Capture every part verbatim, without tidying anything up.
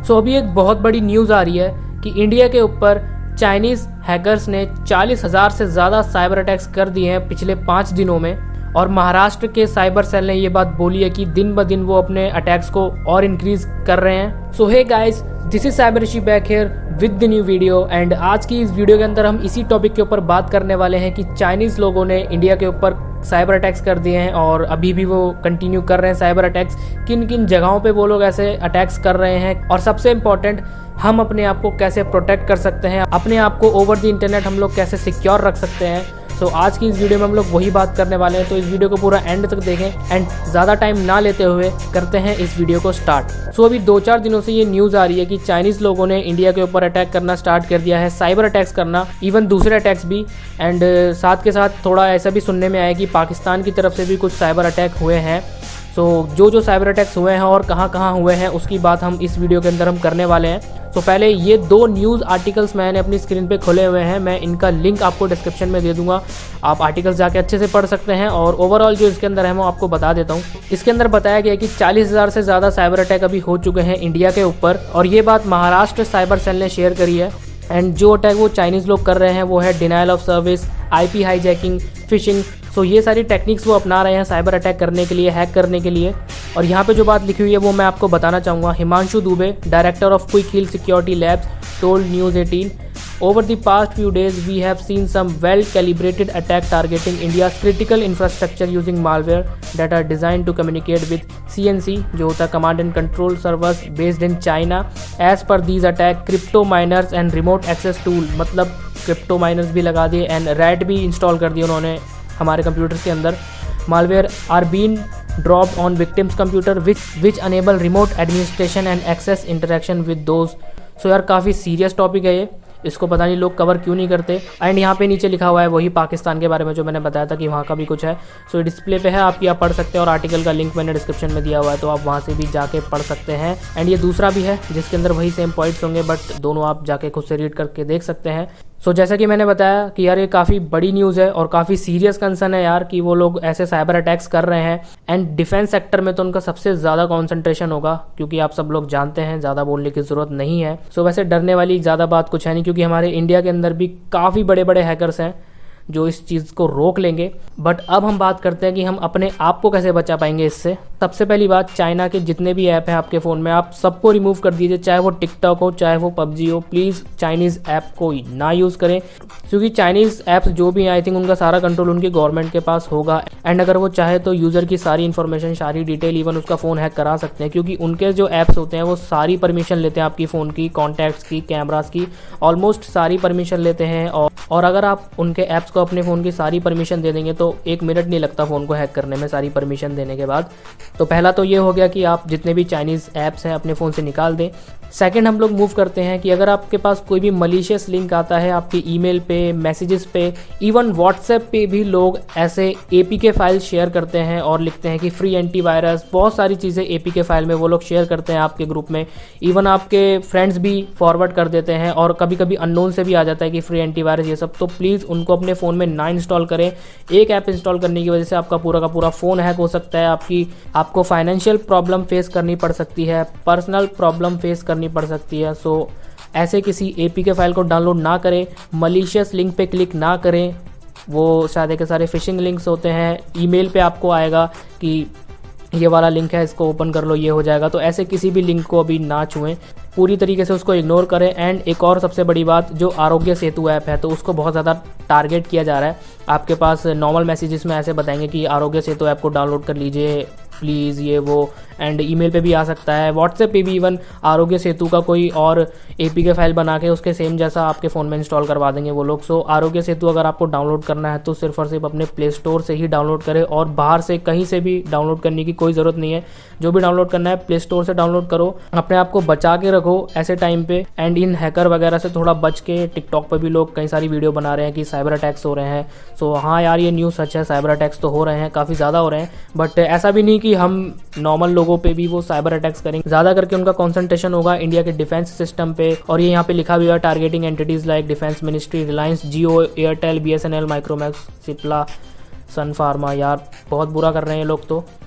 सो अभी एक बहुत बड़ी न्यूज़ आ रही है कि इंडिया के ऊपर चाइनीज़ हैकर्स ने चालीस हज़ार से ज़्यादा साइबर अटैक्स कर दिए हैं पिछले पाँच दिनों में। और महाराष्ट्र के साइबर सेल ने ये बात बोली है कि दिन ब दिन वो अपने अटैक्स को और इंक्रीज कर रहे हैं। So hey guys, this is cyber Rishi back here with the new video. And आज की इस वीडियो के अंदर हम इसी टॉपिक के ऊपर बात करने वाले हैं कि चाइनीज़ लोगों ने इंडिया के ऊपर साइबर अटैक्स कर दिए हैं और अभी भी वो कंटिन्यू कर रहे हैं साइबर अटैक्स। किन किन जगहों पे वो लोग ऐसे अटैक्स कर रहे हैं और सबसे इम्पॉर्टेंट, हम अपने आप को कैसे प्रोटेक्ट कर सकते हैं, अपने आप को ओवर द इंटरनेट हम लोग कैसे सिक्योर रख सकते हैं। सो so, आज की इस वीडियो में हम लोग वही बात करने वाले हैं, तो इस वीडियो को पूरा एंड तक देखें एंड ज़्यादा टाइम ना लेते हुए करते हैं इस वीडियो को स्टार्ट। सो so, अभी दो चार दिनों से ये न्यूज़ आ रही है कि चाइनीज़ लोगों ने इंडिया के ऊपर अटैक करना स्टार्ट कर दिया है, साइबर अटैक्स करना, इवन दूसरे अटैक्स भी। एंड साथ के साथ थोड़ा ऐसा भी सुनने में आया कि पाकिस्तान की तरफ से भी कुछ साइबर अटैक हुए हैं। सो so, जो जो साइबर अटैक्स हुए हैं और कहाँ कहाँ हुए हैं उसकी बात हम इस वीडियो के अंदर हम करने वाले हैं। तो so, पहले ये दो न्यूज़ आर्टिकल्स मैंने अपनी स्क्रीन पे खोले हुए हैं, मैं इनका लिंक आपको डिस्क्रिप्शन में दे दूंगा, आप आर्टिकल्स जाके अच्छे से पढ़ सकते हैं। और ओवरऑल जो इसके अंदर है मैं आपको बता देता हूँ। इसके अंदर बताया गया कि चालीस हज़ार से ज़्यादा साइबर अटैक अभी हो चुके हैं इंडिया के ऊपर, और ये बात महाराष्ट्र साइबर सेल ने शेयर करी है। एंड जो अटैक वो चाइनीज़ लोग कर रहे हैं वो है denial of service, IP hijacking, phishing. So ये सारी टेक्निक्स वो अपना रहे हैं साइबर अटैक करने के लिए, हैक करने के लिए। और यहाँ पे जो बात लिखी हुई है वो मैं आपको बताना चाहूँगा। Himanshu Dubey, director of Quick Heal Security Labs, told News eighteen, over the past few days we have seen some well calibrated attack targeting India's critical infrastructure using malware that are designed to communicate with C N C, जो होता है command and control servers based in China. As per these attack, crypto miners and remote access tool, मतलब crypto miners भी लगा दिए and rat भी install कर दिए उन्होंने हमारे कंप्यूटर्स के अंदर। malware are being dropped on victims computer which which enable remote administration and access interaction with those। सो यार काफ़ी सीरियस टॉपिक है ये, इसको पता नहीं लोग कवर क्यों नहीं करते। एंड यहाँ पे नीचे लिखा हुआ है वही पाकिस्तान के बारे में जो मैंने बताया था कि वहाँ का भी कुछ है। सो डिस्प्ले पे है आपकी, आप पढ़ सकते हैं और आर्टिकल का लिंक मैंने डिस्क्रिप्शन में दिया हुआ है, तो आप वहाँ से भी जाके पढ़ सकते हैं। एंड ये दूसरा भी है जिसके अंदर वही सेम पॉइंट्स होंगे, बट दोनों आप जाके खुद से रीड करके देख सकते हैं। सो so, जैसा कि मैंने बताया कि यार ये काफ़ी बड़ी न्यूज़ है और काफ़ी सीरियस कंसर्न है यार कि वो लोग ऐसे साइबर अटैक्स कर रहे हैं। एंड डिफेंस सेक्टर में तो उनका सबसे ज़्यादा कॉन्सेंट्रेशन होगा, क्योंकि आप सब लोग जानते हैं, ज़्यादा बोलने की ज़रूरत नहीं है। सो so, वैसे डरने वाली ज़्यादा बात कुछ है नहीं, क्योंकि हमारे इंडिया के अंदर भी काफ़ी बड़े बड़े हैकर्स हैं जो इस चीज़ को रोक लेंगे। बट अब हम बात करते हैं कि हम अपने आप को कैसे बचा पाएंगे इससे। सबसे पहली बात, चाइना के जितने भी ऐप हैं आपके फ़ोन में, आप सबको रिमूव कर दीजिए, चाहे वो टिकटॉक हो चाहे वो पबजी हो। प्लीज़ चाइनीज़ ऐप को ना यूज़ करें, क्योंकि चाइनीज़ ऐप्स जो भी हैं आई थिंक उनका सारा कंट्रोल उनकी गवर्नमेंट के पास होगा। एंड अगर वो चाहे तो यूज़र की सारी इन्फॉर्मेशन, सारी डिटेल, इवन उसका फ़ोन हैक करा सकते हैं, क्योंकि उनके जो ऐप्स होते हैं वो सारी परमिशन लेते हैं आपकी फ़ोन की, कॉन्टैक्ट्स की, कैमरास की, ऑलमोस्ट सारी परमिशन लेते हैं। और और अगर आप उनके ऐप्स को अपने फ़ोन की सारी परमिशन दे देंगे तो एक मिनट नहीं लगता फ़ोन को हैक करने में सारी परमिशन देने के बाद। तो पहला तो ये हो गया कि आप जितने भी चाइनीज़ ऐप्स हैं अपने फ़ोन से निकाल दें। सेकंड, हम लोग मूव करते हैं कि अगर आपके पास कोई भी मलिशियस लिंक आता है आपके ईमेल पे, मैसेजेस पे, इवन व्हाट्सएप पे भी लोग ऐसे एपीके फाइल शेयर करते हैं और लिखते हैं कि फ्री एंटीवायरस, बहुत सारी चीज़ें एपीके फाइल में वो लोग शेयर करते हैं आपके ग्रुप में। इवन आपके फ्रेंड्स भी फॉरवर्ड कर देते हैं और कभी कभी अननोन से भी आ जाता है कि फ्री एंटीवायरस ये सब। तो प्लीज़ उनको अपने फ़ोन में ना इंस्टॉल करें। एक ऐप इंस्टॉल करने की वजह से आपका पूरा का पूरा फ़ोन हैक हो सकता है, आपकी आपको फाइनेंशियल प्रॉब्लम फेस करनी पड़ सकती है, पर्सनल प्रॉब्लम फेस करनी पड़ सकती है। सो so, ऐसे किसी एपीके फाइल को डाउनलोड ना करें, मलिशियस लिंक पे क्लिक ना करें। वो सारे के सारे फिशिंग लिंक्स होते हैं, ईमेल पे आपको आएगा कि ये वाला लिंक है, इसको ओपन कर लो, ये हो जाएगा। तो ऐसे किसी भी लिंक को अभी ना छुएं, पूरी तरीके से उसको इग्नोर करें। एंड एक और सबसे बड़ी बात, जो आरोग्य सेतु ऐप है तो उसको बहुत ज़्यादा टारगेट किया जा रहा है। आपके पास नॉर्मल मैसेजेस में ऐसे बताएंगे कि आरोग्य सेतु ऐप को डाउनलोड कर लीजिए प्लीज़, ये वो। एंड ईमेल पे भी आ सकता है, व्हाट्सएप पे भी इवन आरोग्य सेतु का कोई और एपीके फाइल बना के उसके सेम जैसा आपके फ़ोन में इंस्टॉल करवा देंगे वो लोग। सो आरोग्य सेतु अगर आपको डाउनलोड करना है तो सिर्फ और सिर्फ अपने प्ले स्टोर से ही डाउनलोड करें और बाहर से कहीं से भी डाउनलोड करने की कोई ज़रूरत नहीं है। जो भी डाउनलोड करना है प्ले स्टोर से डाउनलोड करो, अपने आप को बचा के रखो ऐसे टाइम पे। एंड इन हैकर वगैरह से थोड़ा बच के, टिकटॉक पर भी लोग कई सारी वीडियो बना रहे हैं कि साइबर अटैक्स हो रहे हैं। सो हाँ यार, ये न्यूज़ सच है, साइबर अटैक्स तो हो रहे हैं, काफ़ी ज़्यादा हो रहे हैं। बट ऐसा भी नहीं कि हम नॉर्मल लोगों पे भी वो साइबर अटैक्स करेंगे। ज़्यादा करके उनका कंसंट्रेशन होगा इंडिया के डिफेंस सिस्टम पे। और ये यहाँ पे लिखा भी हुआ है, targeting entities like defence ministry, Reliance Jio, Airtel, BSNL, Micromax, Cipla, Sun Pharma. यार बहुत बुरा कर रहे हैं ये लोग तो।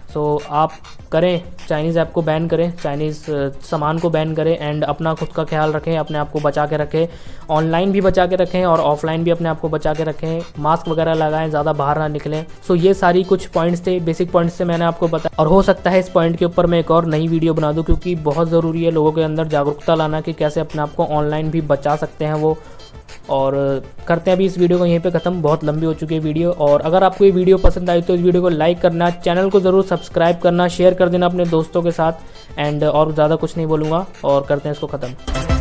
सो आप करें, चाइनीज़ ऐप को बैन करें, चाइनीज़ सामान को बैन करें एंड अपना खुद का ख्याल रखें, अपने आप को बचा के रखें, ऑनलाइन भी बचा के रखें और ऑफलाइन भी अपने आप को बचा के रखें, मास्क वगैरह लगाएं, ज़्यादा बाहर ना निकलें। सो ये सारी कुछ पॉइंट्स थे, बेसिक पॉइंट्स थे, मैंने आपको बताया। और हो सकता है इस पॉइंट के ऊपर मैं एक और नई वीडियो बना दूँ, क्योंकि बहुत ज़रूरी है लोगों के अंदर जागरूकता लाना कि कैसे अपने आप को ऑनलाइन भी बचा सकते हैं वो। और करते हैं अभी इस वीडियो को यहीं पे ख़त्म, बहुत लंबी हो चुकी है वीडियो। और अगर आपको ये वीडियो पसंद आई तो इस वीडियो को लाइक करना, चैनल को ज़रूर सब्सक्राइब करना, शेयर कर देना अपने दोस्तों के साथ एंड और ज़्यादा कुछ नहीं बोलूँगा और करते हैं इसको ख़त्म।